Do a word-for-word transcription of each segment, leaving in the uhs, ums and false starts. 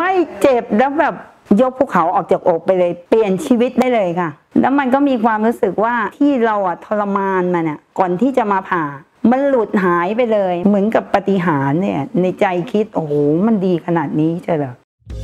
ไม่เจ็บแล้วแบบยกภูเขาออกจากอกไปเลยเปลี่ยนชีวิตได้เลยค่ะแล้วมันก็มีความรู้สึกว่าที่เราอะทรมานมาเนี่ยก่อนที่จะมาผ่ามันหลุดหายไปเลยเหมือนกับปาฏิหาริย์เนี่ยในใจคิดโอ้โหมันดีขนาดนี้ใช่เหรอ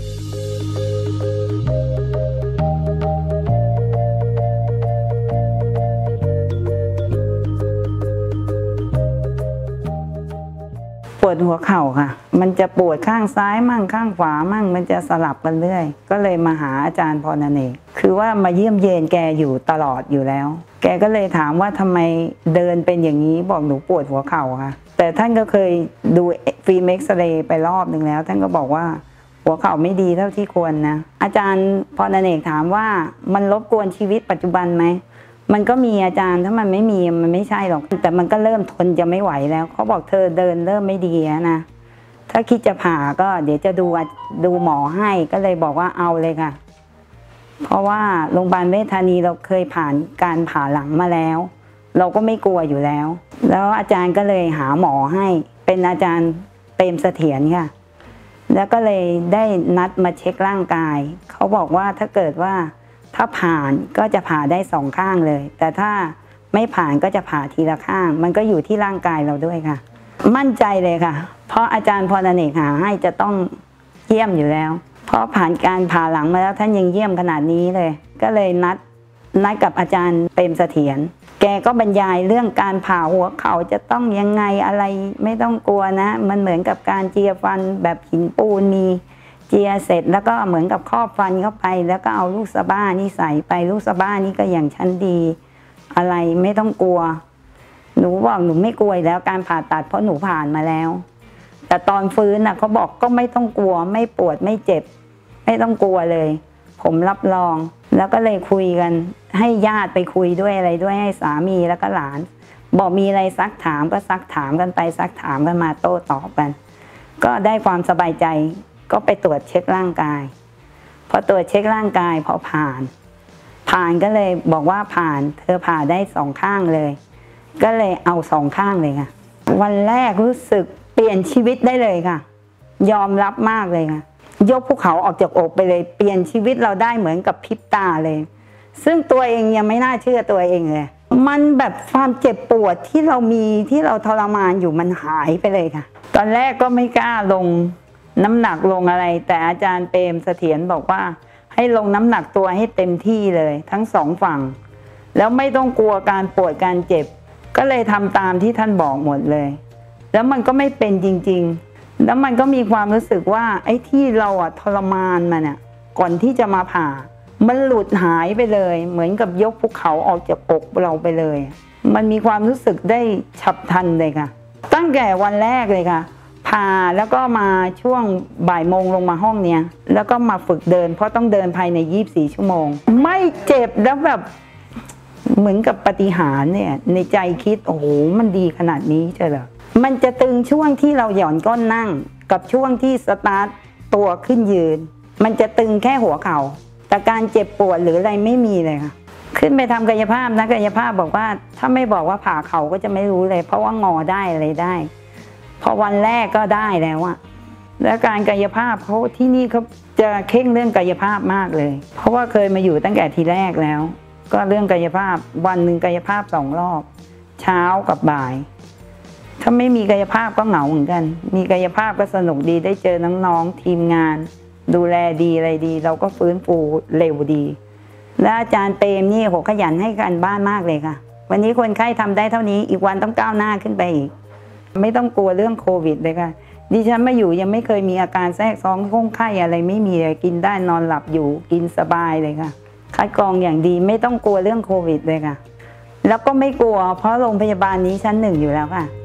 ปวดหัวเข่าค่ะมันจะปวดข้างซ้ายมั่งข้างขวามั่งมันจะสลับกันเรื่อยก็เลยมาหาอาจารย์พรณเนกคือว่ามาเยี่ยมเยียนแกอยู่ตลอดอยู่แล้วแกก็เลยถามว่าทำไมเดินเป็นอย่างนี้บอกหนูปวดหัวเข่าค่ะแต่ท่านก็เคยดูฟิล์มเอ็กซเรย์ไปรอบหนึ่งแล้วท่านก็บอกว่าหัวเข่าไม่ดีเท่าที่ควรนะอาจารย์พรณเนกถามว่ามันรบกวนชีวิตปัจจุบันไหมมันก็มีอาจารย์ถ้ามันไม่มีมันไม่ใช่หรอกแต่มันก็เริ่มทนจะไม่ไหวแล้วเขาบอกเธอเดินเริ่มไม่ดีนะถ้าคิดจะผ่าก็เดี๋ยวจะดูดูหมอให้ก็เลยบอกว่าเอาเลยค่ะเพราะว่าโรงพยาบาลเวชธานีเราเคยผ่านการผ่าหลังมาแล้วเราก็ไม่กลัวอยู่แล้วแล้วอาจารย์ก็เลยหาหมอให้เป็นอาจารย์เปรมเสถียรค่ะแล้วก็เลยได้นัดมาเช็คร่างกายเขาบอกว่าถ้าเกิดว่าถ้าผ่านก็จะผ่าได้สองข้างเลยแต่ถ้าไม่ผ่านก็จะผ่าทีละข้างมันก็อยู่ที่ร่างกายเราด้วยค่ะมั่นใจเลยค่ะเพราะอาจารย์พรณเนกหาให้จะต้องเยี่ยมอยู่แล้วเพราะผ่านการผ่าหลังมาแล้วท่านยังเยี่ยมขนาดนี้เลยก็เลยนัดนัดกับอาจารย์เปรมเสถียรแกก็บรรยายเรื่องการผ่าหัวเข่าจะต้องยังไงอะไรไม่ต้องกลัวนะมันเหมือนกับการเจียฟันแบบหินปูนมีเจียเสร็จแล้วก็เหมือนกับครอบฟันเข้าไปแล้วก็เอาลูกสะบ้านี่ใส่ไปลูกสะบ้านี่ก็อย่างชั้นดีอะไรไม่ต้องกลัวหนูบอกหนูไม่กลัวแล้วการผ่าตัดเพราะหนูผ่านมาแล้วแต่ตอนฟื้นน่ะเขาบอกก็ไม่ต้องกลัวไม่ปวดไม่เจ็บไม่ต้องกลัวเลยผมรับรองแล้วก็เลยคุยกันให้ญาติไปคุยด้วยอะไรด้วยให้สามีแล้วก็หลานบอกมีอะไรซักถามก็ซักถามกันไปซักถามกันมาโต้ตอบกันก็ได้ความสบายใจก็ไปตรวจเช็คร่างกายพอตรวจเช็คร่างกายพอผ่านผ่านก็เลยบอกว่าผ่านเธอผ่าได้สองข้างเลยก็เลยเอาสองข้างเลยค่ะวันแรกรู้สึกเปลี่ยนชีวิตได้เลยค่ะยอมรับมากเลยค่ะยกภูเขาออกจากอกไปเลยเปลี่ยนชีวิตเราได้เหมือนกับพริบตาเลยซึ่งตัวเองยังไม่น่าเชื่อตัวเองเลยมันแบบความเจ็บปวดที่เรามีที่เราทรมานอยู่มันหายไปเลยค่ะตอนแรกก็ไม่กล้าลงน้ำหนักลงอะไรแต่อาจารย์เปรมเสถียรบอกว่าให้ลงน้ำหนักตัวให้เต็มที่เลยทั้งสองฝั่งแล้วไม่ต้องกลัวการปวดการเจ็บก็เลยทำตามที่ท่านบอกหมดเลยแล้วมันก็ไม่เป็นจริงๆแล้วมันก็มีความรู้สึกว่าไอ้ที่เราอะทรมานมาเนี่ยก่อนที่จะมาผ่ามันหลุดหายไปเลยเหมือนกับยกภูเขาออกจากอกเราไปเลยมันมีความรู้สึกได้ฉับพลันเลยค่ะตั้งแต่วันแรกเลยค่ะผ่าแล้วก็มาช่วงบ่ายโมงลงมาห้องเนี้ยแล้วก็มาฝึกเดินเพราะต้องเดินภายในยี่สิบสี่ชั่วโมงไม่เจ็บแล้วแบบเหมือนกับปาฏิหาริย์เนี่ยในใจคิดโอ้โหมันดีขนาดนี้ใช่เหรอมันจะตึงช่วงที่เราหย่อนก้นนั่งกับช่วงที่สตาร์ทตัวขึ้นยืนมันจะตึงแค่หัวเข่าแต่การเจ็บปวดหรืออะไรไม่มีเลยค่ะขึ้นไปทำกายภาพนะกายภาพบอกว่าถ้าไม่บอกว่าผ่าเข่าก็จะไม่รู้เลยเพราะว่างอได้อะไรได้พอวันแรกก็ได้แล้วอะแล้วการกายภาพเขาที่นี่เขาจะเข่งเรื่องกายภาพมากเลยเพราะว่าเคยมาอยู่ตั้งแต่ทีแรกแล้วก็เรื่องกายภาพวันหนึ่งกายภาพสองรอบเช้ากับบ่ายถ้าไม่มีกายภาพก็เหงาเหมือนกันมีกายภาพก็สนุกดีได้เจอน้องๆทีมงานดูแลดีอะไรดีเราก็ฟื้นฟูเร็วดีและอาจารย์เปรมนี่โหขยันให้การบ้านมากเลยค่ะวันนี้คนไข้ทำได้เท่านี้อีกวันต้องก้าวหน้าขึ้นไปอีกไม่ต้องกลัวเรื่องโควิดเลยค่ะดิฉันมาอยู่ยังไม่เคยมีอาการแทรกซ้อนข้องไข้อะไรไม่มีเลยกินได้นอนหลับอยู่กินสบายเลยค่ะคัดกรองอย่างดีไม่ต้องกลัวเรื่องโควิดเลยค่ะแล้วก็ไม่กลัวเพราะโรงพยาบาลนี้ชั้นหนึ่งอยู่แล้วค่ะ